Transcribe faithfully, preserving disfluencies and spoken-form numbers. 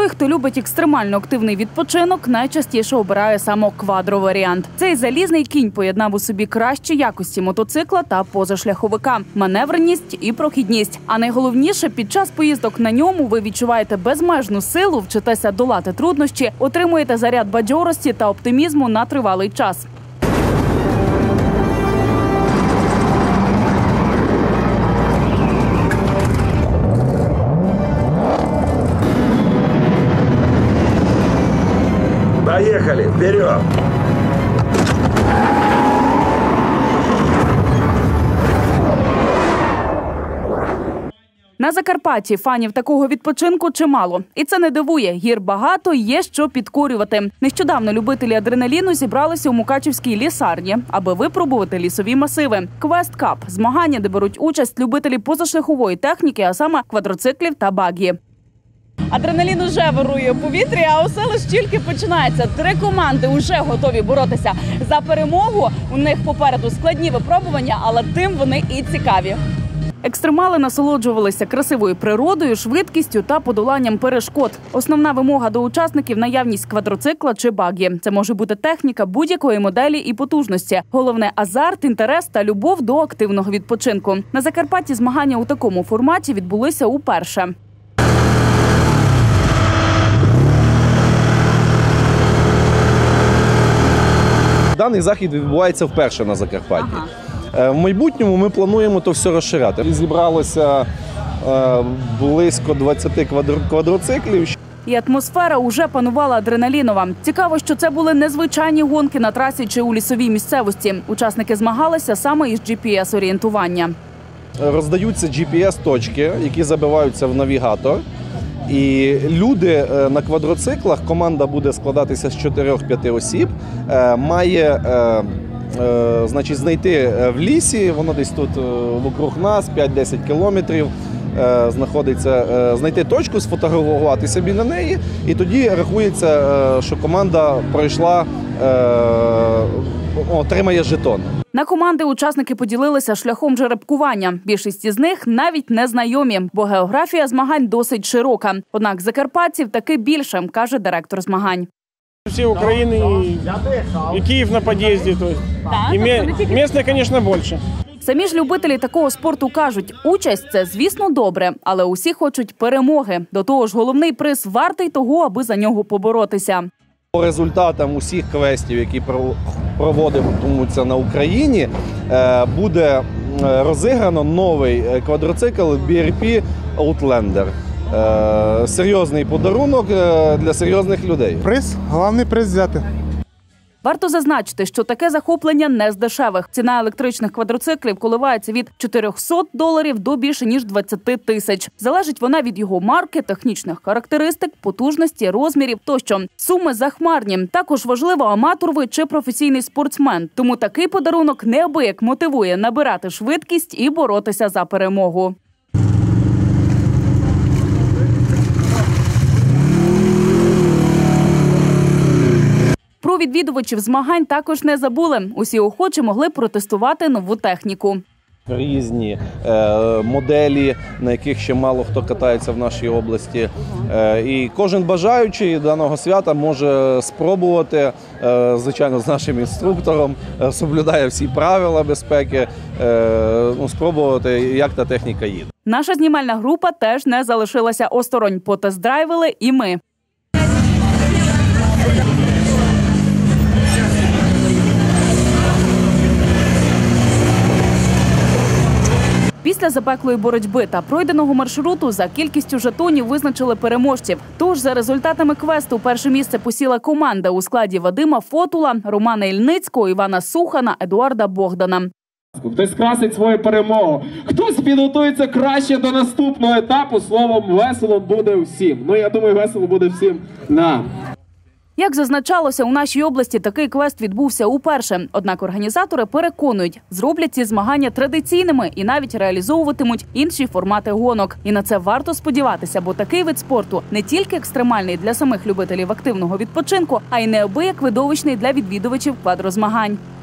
Той, хто любить екстремально активний відпочинок, найчастіше обирає саме квадро-варіант. Цей залізний кінь поєднав у собі кращі якості мотоцикла та позашляховика, маневреність і прохідність. А найголовніше, під час поїздок на ньому ви відчуваєте безмежну силу, вчитеся долати труднощі, отримуєте заряд бадьорості та оптимізму на тривалий час. Поехали, вперед! На Закарпатті фанів такого відпочинку чимало. І це не дивує. Гір багато, є що підкорювати. Нещодавно любителі адреналіну зібралися у Мукачівській лісарні, аби випробувати лісові масиви. Квест Кап – змагання, де беруть участь любителі позашляхової техніки, а саме квадроциклів та багі. Адреналін уже вирує у повітрі, а усе лише тільки починається. Три команди вже готові боротися за перемогу. У них попереду складні випробування, але тим вони і цікаві. Екстремали насолоджувалися красивою природою, швидкістю та подоланням перешкод. Основна вимога до учасників – наявність квадроцикла чи багі. Це може бути техніка будь-якої моделі і потужності. Головне – азарт, інтерес та любов до активного відпочинку. На Закарпатті змагання у такому форматі відбулися уперше. Даний захід відбувається вперше на Закарпатті. Ага. В майбутньому ми плануємо то все розширяти. Зібралося близько двадцяти квадроциклів. І атмосфера уже панувала адреналінова. Цікаво, що це були незвичайні гонки на трасі чи у лісовій місцевості. Учасники змагалися саме із джі пі ес-орієнтування. Роздаються джі пі ес-точки, які забиваються в навігатор. І люди на квадроциклах, команда буде складатися з чотирьох-п'яти осіб, має значить, знайти в лісі, воно десь тут вокруг нас, п'ять-десять кілометрів, знаходиться, знайти точку, сфотографуватися біля неї, і тоді рахується, що команда пройшла, отримає жетон. На команди учасники поділилися шляхом жеребкування. Більшість із них навіть не знайомі, бо географія змагань досить широка. Однак закарпатців таки більше, каже директор змагань. Всі України і Київ на під'їзді. І місце, звісно, більше. Самі ж любителі такого спорту кажуть, участь – це, звісно, добре, але усі хочуть перемоги. До того ж, головний приз вартий того, аби за нього поборотися. По результатам усіх квестів, які проводимуться на Україні, буде розіграно новий квадроцикл бі ар пі Outlander. Серйозний подарунок для серйозних людей. Приз, головний приз взяти. Варто зазначити, що таке захоплення не з дешевих. Ціна електричних квадроциклів коливається від чотирьохсот доларів до більше ніж двадцяти тисяч. Залежить вона від його марки, технічних характеристик, потужності, розмірів тощо. Суми захмарні. Також важливо, аматор ви чи професійний спортсмен. Тому такий подарунок неабияк мотивує набирати швидкість і боротися за перемогу. Про відвідувачів змагань також не забули. Усі охочі могли протестувати нову техніку. Різні е, моделі, на яких ще мало хто катається в нашій області. Е, і кожен бажаючий даного свята може спробувати, е, звичайно, з нашим інструктором, е, соблюдає всі правила безпеки, е, ну, спробувати, як та техніка їде. Наша знімальна група теж не залишилася осторонь. Потест-драйвили і ми. Після запеклої боротьби та пройденого маршруту за кількістю жетонів визначили переможців. Тож за результатами квесту перше місце посіла команда у складі Вадима Фотула, Романа Ільницького, Івана Сухана, Едуарда Богдана. Хтось красить свою перемогу, хтось підготується краще до наступного етапу. Словом, весело буде всім. Ну, я думаю, весело буде всім нам. Як зазначалося, у нашій області такий квест відбувся уперше. Однак організатори переконують, зроблять ці змагання традиційними і навіть реалізовуватимуть інші формати гонок. І на це варто сподіватися, бо такий вид спорту не тільки екстремальний для самих любителів активного відпочинку, а й неабияк видовищний для відвідувачів квадрозмагань.